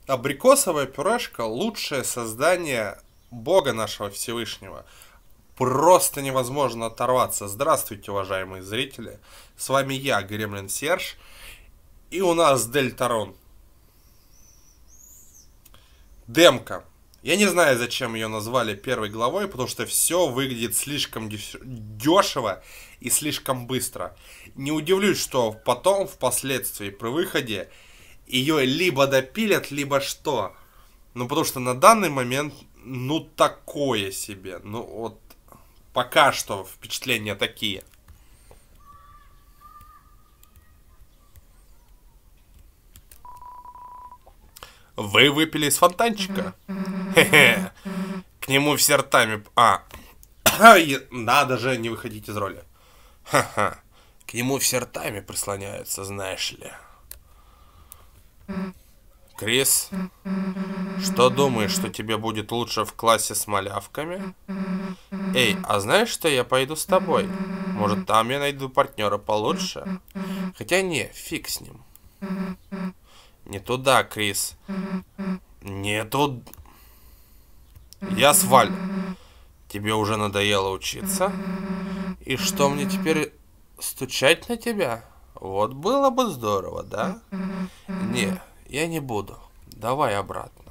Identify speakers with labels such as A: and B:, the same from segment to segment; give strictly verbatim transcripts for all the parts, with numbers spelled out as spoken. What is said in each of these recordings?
A: Абрикосовая пюрешка — лучшее создание Бога нашего Всевышнего. Просто невозможно оторваться. Здравствуйте, уважаемые зрители. С вами я, Гремлин Серж. И у нас Дельтарон. Демка. Я не знаю, зачем ее назвали первой главой, потому что все выглядит слишком дешево и слишком быстро. Не удивлюсь, что потом, впоследствии, при выходе, ее либо допилят, либо что. Ну, потому что на данный момент, ну, такое себе. Ну, вот, пока что впечатления такие. Вы выпили из фонтанчика? Хе-хе. К нему все ртами... А, надо же не выходить из роли. Ха-ха. К нему все ртами прислоняются, знаешь ли. Крис, что думаешь, что тебе будет лучше в классе с малявками? Эй, а знаешь, что я пойду с тобой? Может, там я найду партнера получше? Хотя не, фиг с ним. Не туда, Крис. Не туда. Я свалю. Тебе уже надоело учиться? И что, мне теперь стучать на тебя? Вот было бы здорово, да? Не, я не буду. Давай обратно.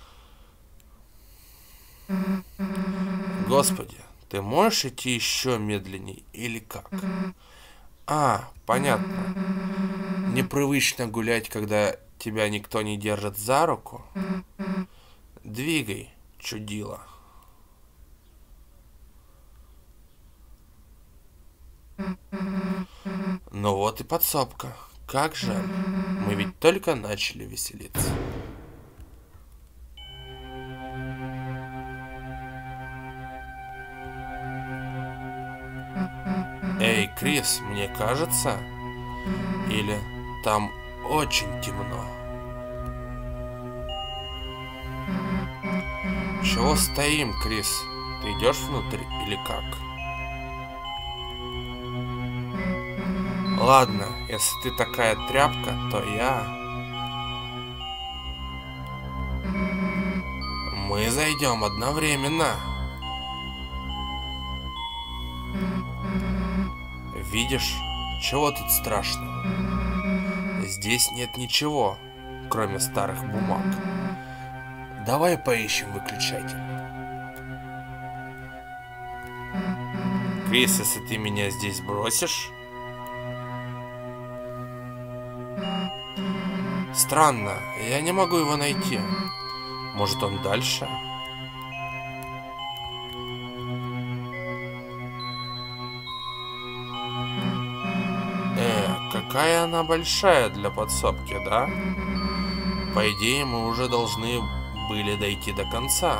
A: Господи, ты можешь идти еще медленней или как? А, понятно. Непривычно гулять, когда тебя никто не держит за руку. Двигай, чудило. Ну вот и подсобка. Как жаль. Мы ведь только начали веселиться. Эй, Крис, мне кажется? Или там очень темно? Чего стоим, Крис? Ты идешь внутрь или как? Ладно, если ты такая тряпка, то я... Мы зайдем одновременно. Видишь, чего тут страшного? Здесь нет ничего, кроме старых бумаг. Давай поищем выключатель. Крис, если ты меня здесь бросишь... Странно, я не могу его найти. Может, он дальше? Э, какая она большая для подсобки, да? По идее, мы уже должны были дойти до конца.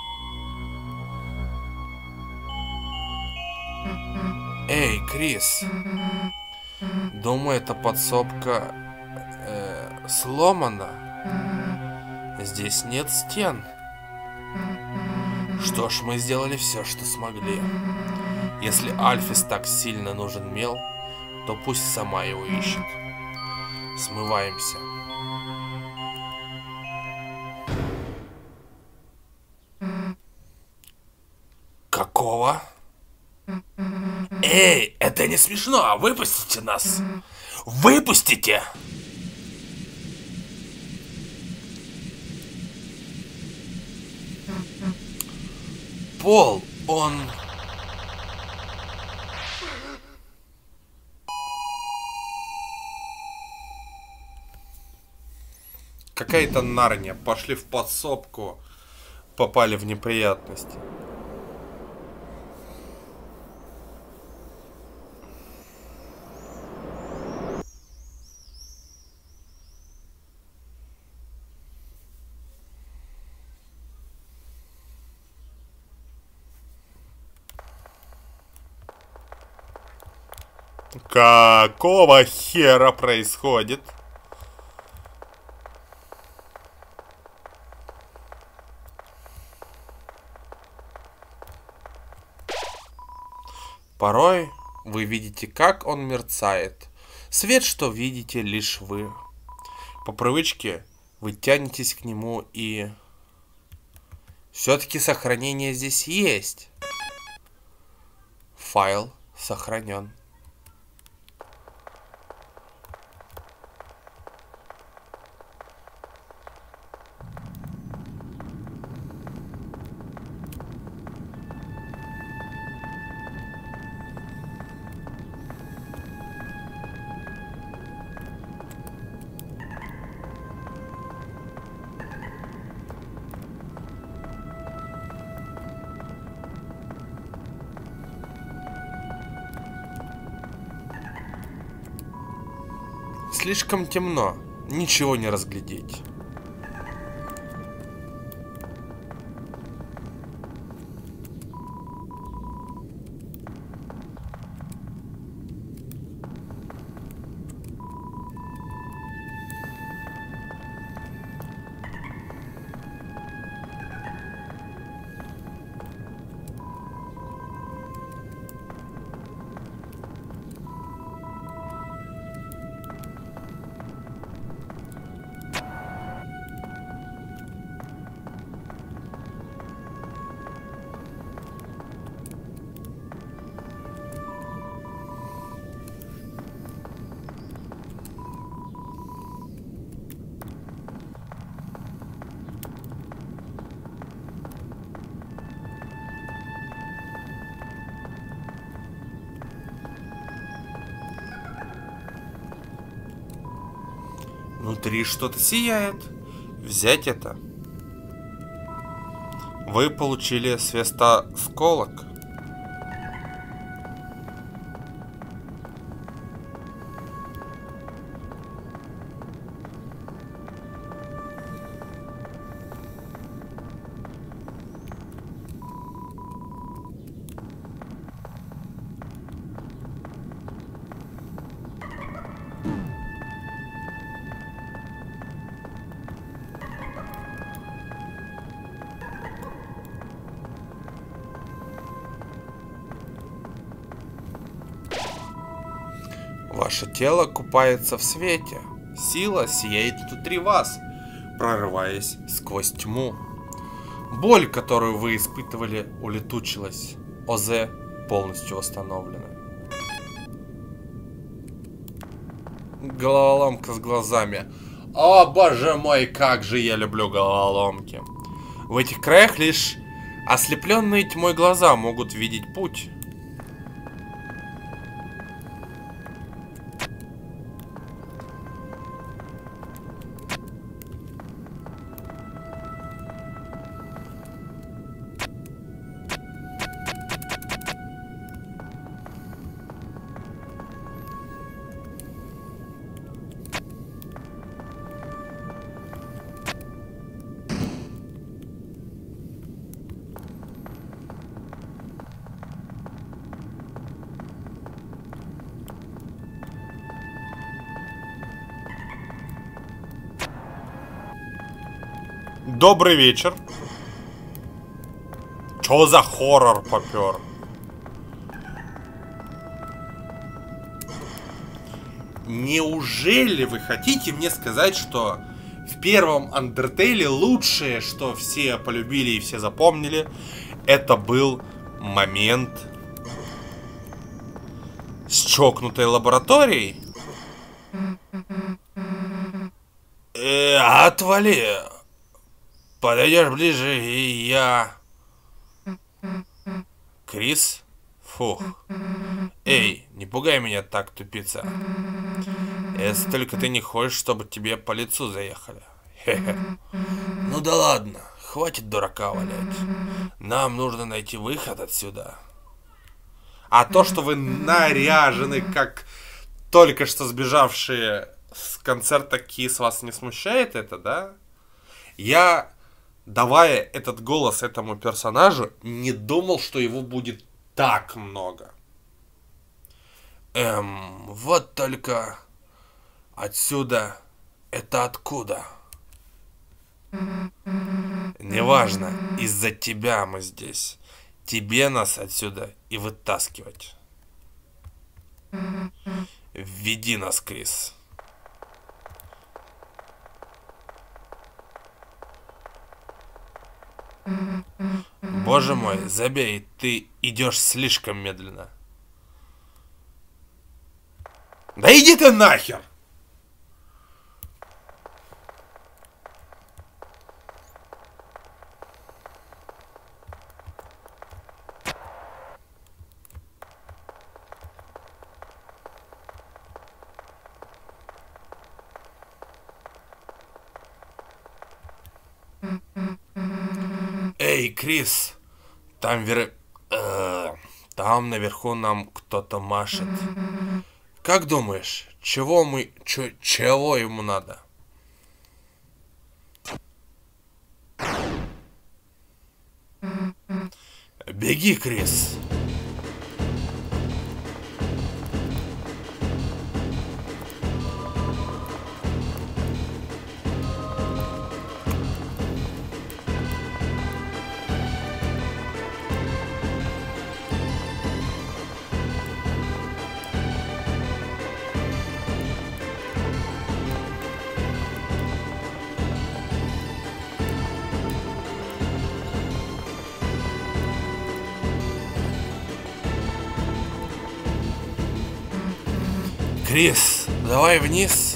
A: Эй, Крис. Думаю, эта подсобка э, сломана. Здесь нет стен. Что ж, мы сделали все, что смогли. Если Альфис так сильно нужен мел, то пусть сама его ищет. Смываемся. Какого? Эй, это не смешно! Выпустите нас! Выпустите! Пол, он... Какая-то Нарния. Пошли в подсобку. Попали в неприятности. Какого хера происходит? Порой вы видите, как он мерцает. Свет, что видите лишь вы. По привычке Вы тянетесь к нему и... Все-таки сохранение здесь есть. Файл сохранен. Слишком темно, ничего не разглядеть. Внутри что-то сияет. Взять это. Вы получили свистосколок. Ваше тело купается в свете. Сила сияет внутри вас, прорываясь сквозь тьму. Боль, которую вы испытывали, улетучилась. ОЗ полностью восстановлена. Головоломка с глазами. О, боже мой, как же я люблю головоломки. В этих краях лишь ослепленные тьмой глаза могут видеть путь. Добрый вечер. Чё за хоррор попёр? Неужели вы хотите мне сказать, что в первом Undertale лучшее, что все полюбили и все запомнили, это был момент с чокнутой лабораторией? Э, отвали! Подойдешь ближе, и я... Крис? Фух. Эй, не пугай меня так, тупица. Если только ты не хочешь, чтобы тебе по лицу заехали. Хе-хе. Ну да ладно, хватит дурака валять. Нам нужно найти выход отсюда. А то, что вы наряжены, как только что сбежавшие с концерта Kiss, вас не смущает это, да? Я... Давая этот голос этому персонажу, не думал, что его будет так много. Эм, вот только отсюда это откуда? Неважно, из-за тебя мы здесь. Тебе нас отсюда и вытаскивать. Введи нас, Крис. Боже мой, забей, ты идешь слишком медленно. Да иди ты нахер! Эй, Крис, там вер... э, там наверху нам кто-то машет. Как думаешь, чего мы... Чё, чего ему надо? Беги, Крис. Крис, давай вниз.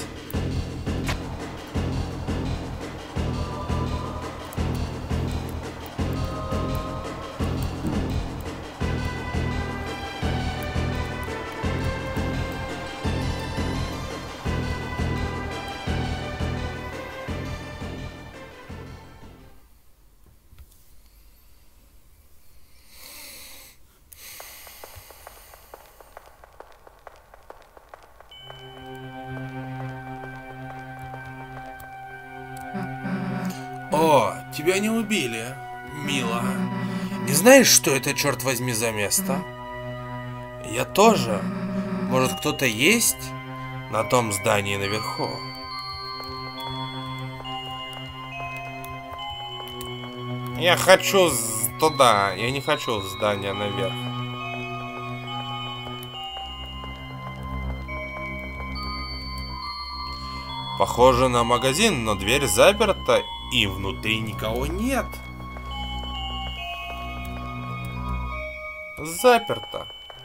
A: О, тебя не убили, мило. Не знаешь, что это, черт возьми, за место? Я тоже. Может, кто-то есть на том здании наверху? Я хочу туда, я не хочу здание наверх. Похоже на магазин, но дверь заперта и внутри никого нет. Заперто.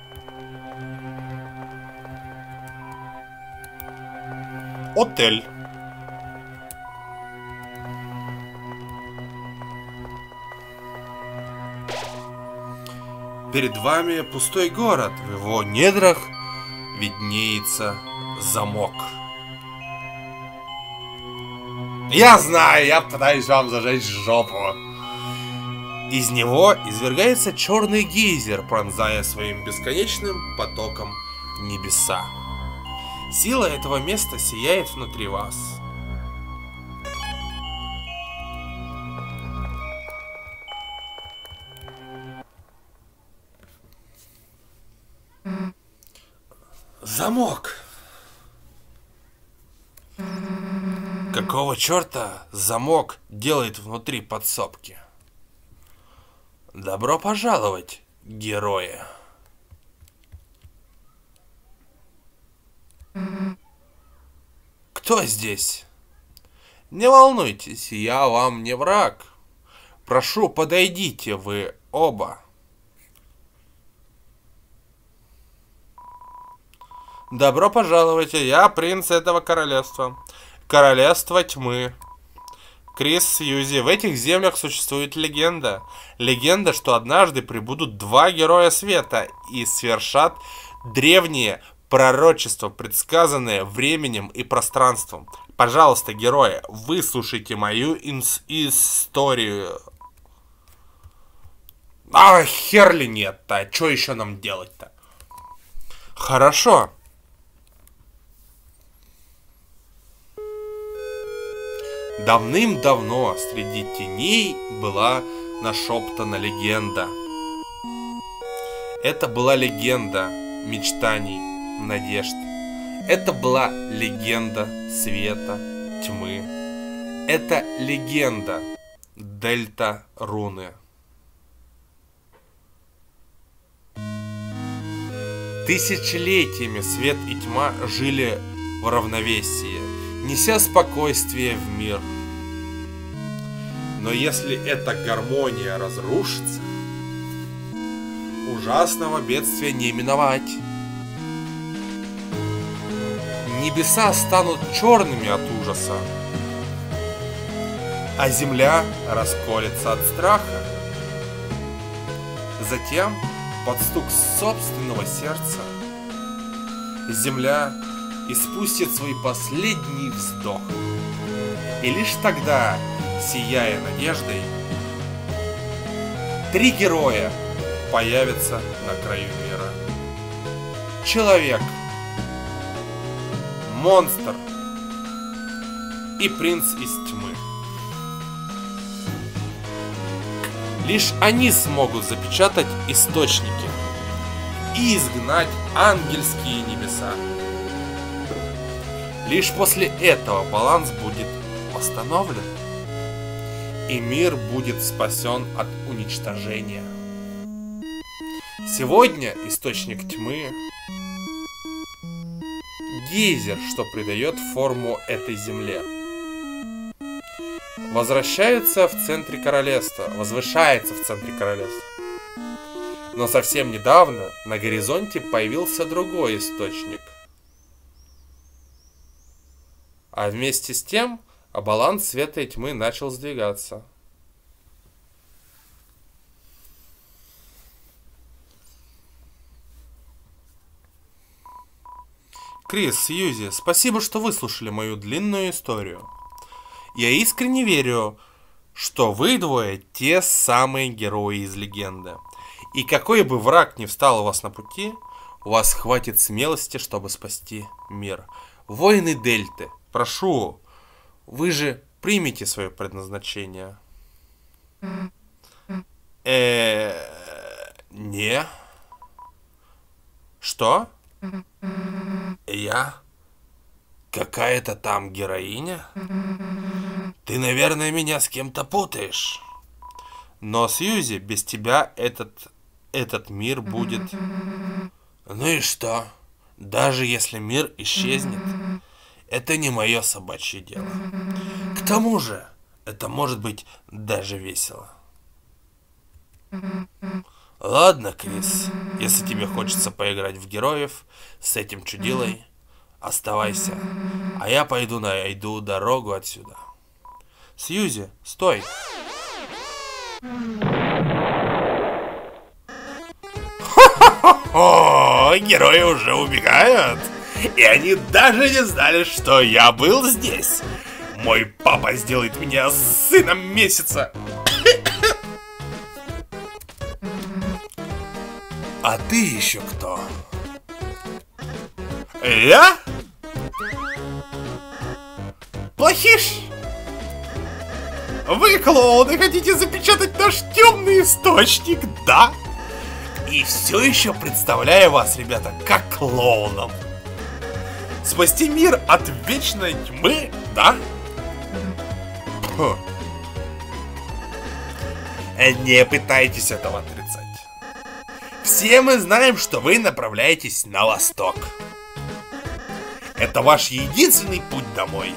A: Отель. Перед вами пустой город. В его недрах виднеется замок. Я знаю, я пытаюсь вам зажечь жопу. Из него извергается черный гейзер, пронзая своим бесконечным потоком небеса. Сила этого места сияет внутри вас. Замок. Какого черта замок делает внутри подсобки? Добро пожаловать, герои. Кто здесь? Не волнуйтесь, я вам не враг. Прошу, подойдите вы оба. Добро пожаловать, я принц этого королевства. Королевство тьмы. Крис Сьюзи. В этих землях существует легенда. Легенда, что однажды прибудут два героя света и свершат древние пророчества, предсказанные временем и пространством. Пожалуйста, герои, выслушайте мою историю. А, хер ли нет-то? Что еще нам делать-то? Хорошо. Давным-давно среди теней была нашептана легенда. Это была легенда мечтаний, надежд. Это была легенда света, тьмы. Это легенда Дельта Руны. Тысячелетиями свет и тьма жили в равновесии, неся спокойствие в мир. Но если эта гармония разрушится, ужасного бедствия не миновать. Небеса станут черными от ужаса, а земля расколется от страха. Затем, под стук собственного сердца, земля испустит свой последний вздох. И лишь тогда, сияя надеждой, три героя появятся на краю мира. Человек, монстр и принц из тьмы. Лишь они смогут запечатать источники и изгнать ангельские небеса. Лишь после этого баланс будет восстановлен, и мир будет спасен от уничтожения. Сегодня источник тьмы — гейзер, что придает форму этой земле. Возвращается в центре королевства, возвышается в центре королевства. Но совсем недавно на горизонте появился другой источник. А вместе с тем баланс света и тьмы начал сдвигаться. Крис, Сьюзи, спасибо, что выслушали мою длинную историю. Я искренне верю, что вы двое те самые герои из легенды. И какой бы враг ни встал у вас на пути, у вас хватит смелости, чтобы спасти мир. Воины Дельты, прошу, вы же примите свое предназначение. Э, не. Что? Я? Какая-то там героиня? Ты, наверное, меня с кем-то путаешь. Но, Сьюзи, без тебя этот, этот мир будет... Ну и что? Даже если мир исчезнет, это не мое собачье дело. К тому же, это может быть даже весело. Ладно, Крис, если тебе хочется поиграть в героев с этим чудилой, оставайся, а я пойду найду дорогу отсюда. Сьюзи, стой! О, герои уже убегают, и они даже не знали, что я был здесь. Мой папа сделает меня сыном месяца. А ты еще кто? Я? Плохиш? Вы, клоуны, хотите запечатать наш темный источник, да? И все еще представляю вас, ребята, как клоуном. Спасти мир от вечной тьмы, да? Фу. Не пытайтесь этого отрицать. Все мы знаем, что вы направляетесь на восток. Это ваш единственный путь домой.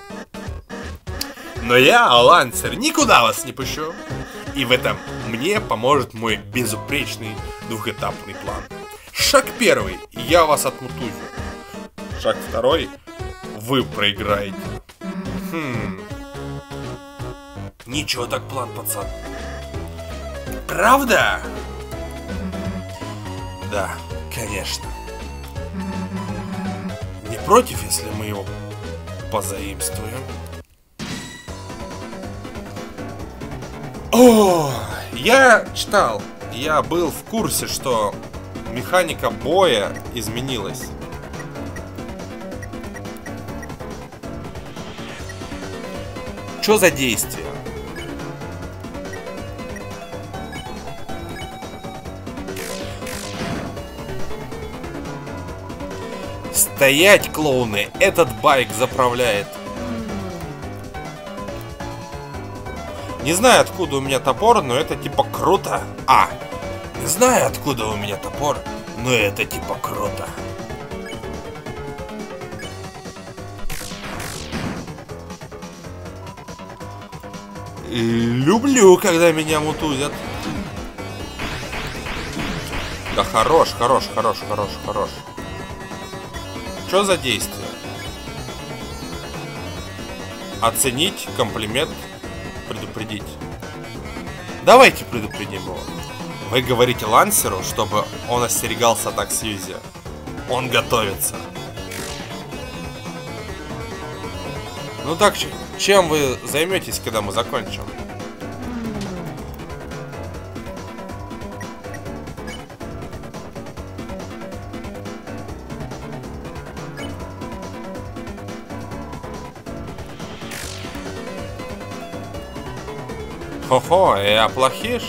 A: Но я, Лансер, никуда вас не пущу. И в этом мне поможет мой безупречный двухэтапный план. Шаг первый. Я вас отмутузю. Шаг второй. Вы проиграете. Хм. Ничего так план, пацан. Правда? Да, конечно. Не против, если мы его позаимствуем? О, я читал, я был в курсе, что механика боя изменилась. Что за действие? Стоять, клоуны! Этот байк заправляет. Не знаю, откуда у меня топор, но это типа круто. А, не знаю, откуда у меня топор, но это типа круто. Люблю, когда меня мутузят. Да хорош, хорош, хорош, хорош, хорош. Что за действие? Оценить, комплимент, предупредить. Давайте предупредим его. Вы говорите Лансеру, чтобы он остерегался атак Сьюзи. Он готовится. Ну так, чем вы займетесь, когда мы закончим? Хо-хо, и оплохишь?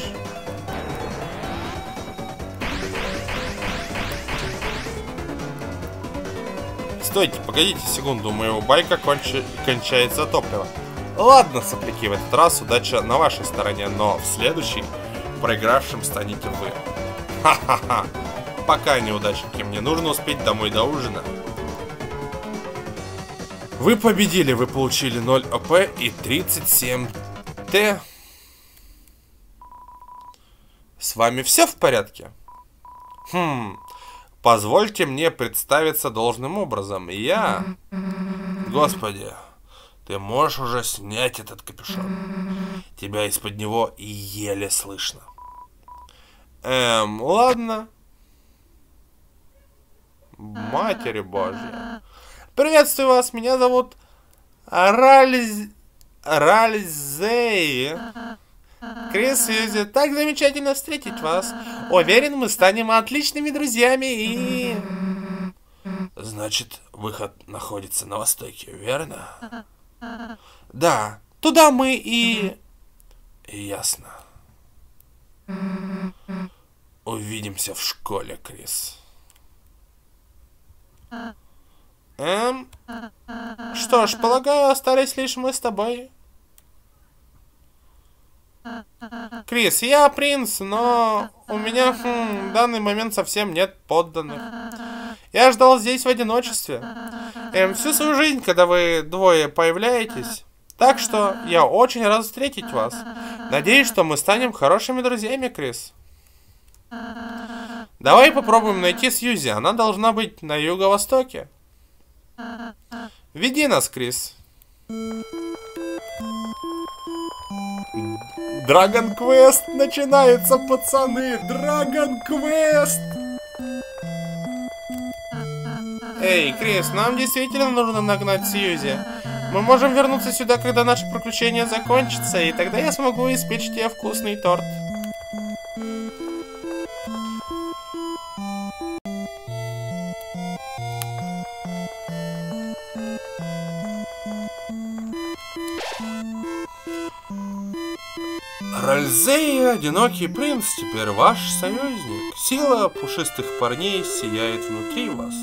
A: Стойте, погодите секунду, у моего байка кончи... кончается топливо. Ладно, сопляки, в этот раз удача на вашей стороне, но в следующий проигравшим станете вы. Ха-ха-ха. Пока, неудачники, мне нужно успеть домой до ужина. Вы победили, вы получили ноль ОП и тридцать семь Т. С вами все в порядке? Хм, позвольте мне представиться должным образом. Я... Господи, ты можешь уже снять этот капюшон? Тебя из-под него еле слышно. Эм, ладно. Матери Божья. Приветствую вас, меня зовут Ральз... Ральзей. Крис, Сьюзи, так замечательно встретить вас. Уверен, мы станем отличными друзьями и... Значит, выход находится на востоке, верно? Да, туда мы и... Ясно. Увидимся в школе, Крис. Эм... Что ж, полагаю, остались лишь мы с тобой. Крис, я принц, но у меня хм, в данный момент совсем нет подданных. Я ждал здесь в одиночестве. Эм, всю свою жизнь, когда вы двое появляетесь. Так что я очень рад встретить вас. Надеюсь, что мы станем хорошими друзьями, Крис. Давай попробуем найти Сьюзи. Она должна быть на юго-востоке. Веди нас, Крис. Драгон Квест начинается, пацаны! Драгон Квест! Эй, Крис, нам действительно нужно нагнать Сьюзи. Мы можем вернуться сюда, когда наше приключение закончится, и тогда я смогу испечь тебе вкусный торт. Ральзей, одинокий принц, теперь ваш союзник. Сила пушистых парней сияет внутри вас.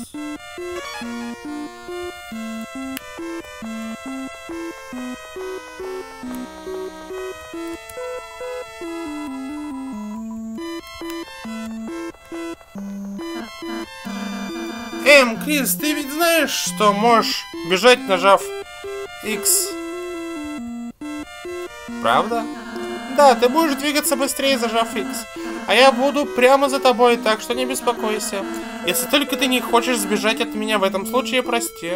A: Эм, Крис, ты ведь знаешь, что можешь бежать, нажав X? Правда? Да, ты будешь двигаться быстрее, зажав X. А я буду прямо за тобой, так что не беспокойся. Если только ты не хочешь сбежать от меня, в этом случае прости.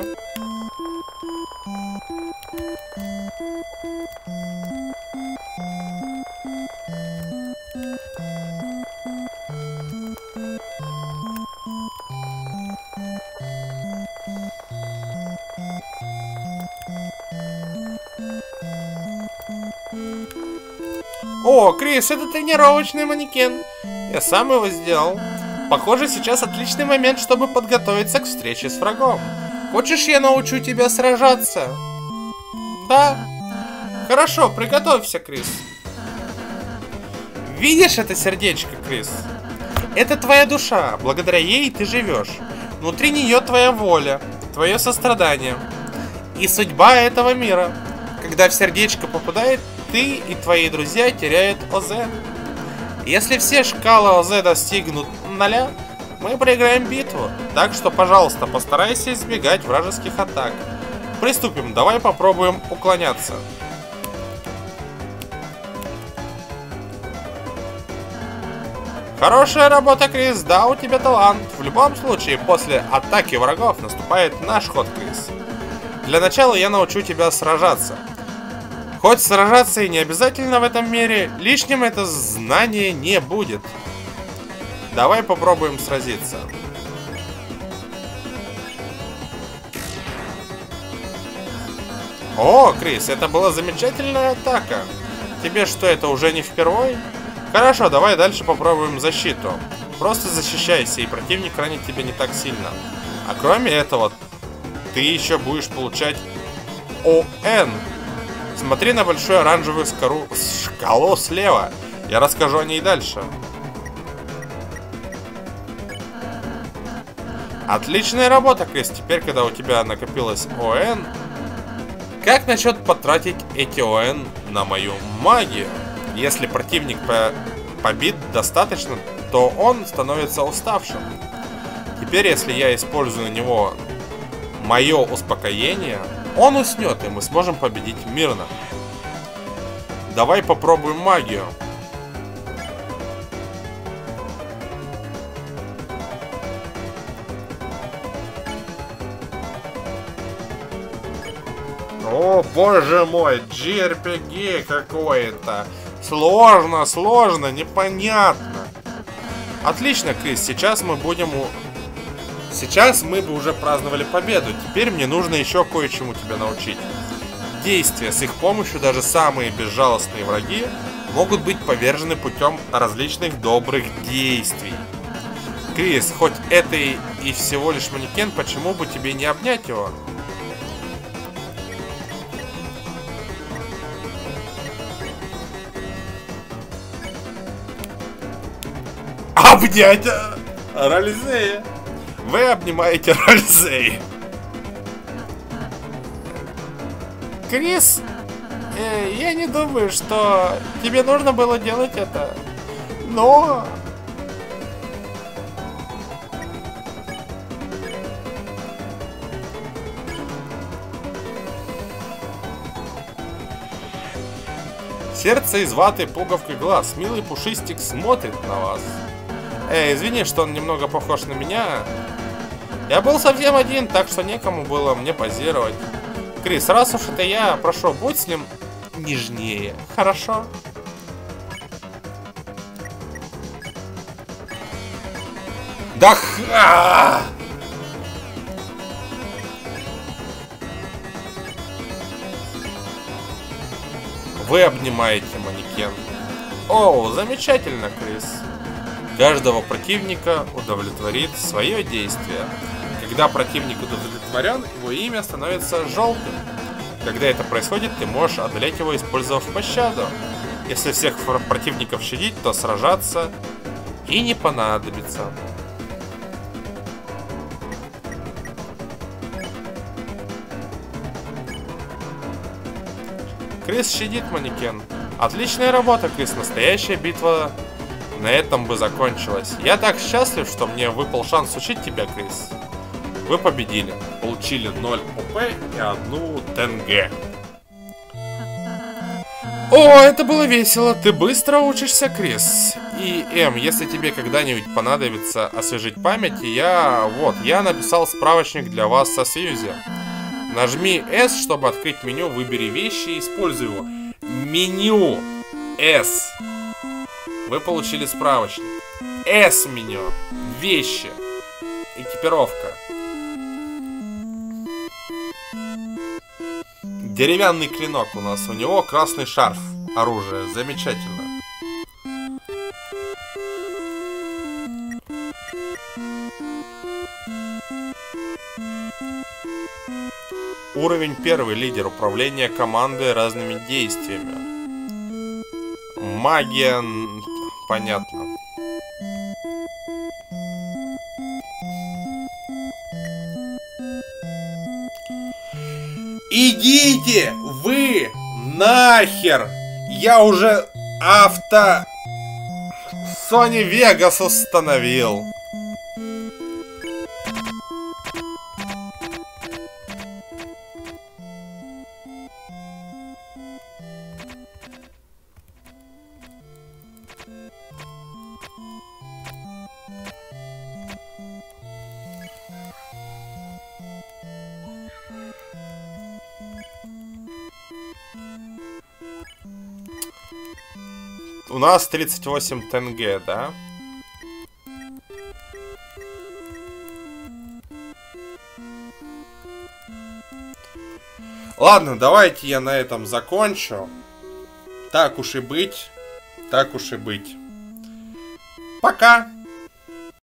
A: О, Крис, это тренировочный манекен. Я сам его сделал. Похоже, сейчас отличный момент, чтобы подготовиться к встрече с врагом. Хочешь, я научу тебя сражаться? Да? Хорошо, приготовься, Крис. Видишь это сердечко, Крис? Это твоя душа. Благодаря ей ты живешь. Внутри нее твоя воля, твое сострадание и судьба этого мира. Когда в сердечко попадает, ты и твои друзья теряют ОЗ. Если все шкалы ОЗ достигнут ноля, мы проиграем битву. Так что, пожалуйста, постарайся избегать вражеских атак. Приступим, давай попробуем уклоняться. Хорошая работа, Крис. Да, у тебя талант. В любом случае, после атаки врагов наступает наш ход, Крис. Для начала я научу тебя сражаться. Хоть сражаться и не обязательно в этом мире, лишним это знание не будет. Давай попробуем сразиться. О, Крис, это была замечательная атака. Тебе что, это уже не впервой? Хорошо, давай дальше попробуем защиту. Просто защищайся, и противник ранит тебя не так сильно. А кроме этого, ты еще будешь получать ОН. Смотри на большую оранжевую скору... шкалу слева. Я расскажу о ней дальше. Отличная работа, Крис. Теперь, когда у тебя накопилось ОН, как насчет потратить эти ОН на мою магию? Если противник по побит достаточно, то он становится уставшим. Теперь, если я использую на него мое успокоение, он уснет, и мы сможем победить мирно. Давай попробуем магию. О, боже мой, джей ар пи джи какое-то. Сложно, сложно, непонятно. Отлично, Крис, сейчас мы будем... У... Сейчас мы бы уже праздновали победу. Теперь мне нужно еще кое-чему тебя научить. Действия. С их помощью даже самые безжалостные враги могут быть повержены путем различных добрых действий. Крис, хоть это и, и всего лишь манекен, почему бы тебе не обнять его? Обнять Ральзея. Вы обнимаете Ральзея. Крис, э, я не думаю, что тебе нужно было делать это. Но... Сердце из ваты, пуговка глаз. Милый пушистик смотрит на вас. Эй, извини, что он немного похож на меня. Я был совсем один, так что некому было мне позировать. Крис, раз уж это я, прошу, будь с ним нежнее. Хорошо? Да ха! Вы обнимаете манекен. Оу, замечательно, Крис. Каждого противника удовлетворит свое действие. Когда противник удовлетворен, его имя становится желтым. Когда это происходит, ты можешь одолеть его, использовав пощаду. Если всех противников щадить, то сражаться и не понадобится. Крис щадит манекен. Отличная работа, Крис. Настоящая битва на этом бы закончилась. Я так счастлив, что мне выпал шанс учить тебя, Крис. Вы победили. Получили ноль ОП и одну тенге. О, это было весело. Ты быстро учишься, Крис. И, Эм, если тебе когда-нибудь понадобится освежить память, я... Вот, я написал справочник для вас со связью. Нажми эс, чтобы открыть меню, выбери вещи и используй его. Меню эс. Вы получили справочник. эс меню. Вещи. Экипировка. Деревянный клинок у нас. У него красный шарф. Оружие. Замечательно. Уровень первый. Лидер. Управление командой разными действиями. Магия. Понятно. Идите вы нахер! Я уже авто Sony Vegas установил. у нас тридцать восемь тенге, да? Ладно, давайте я на этом закончу. Так уж и быть. Так уж и быть. Пока!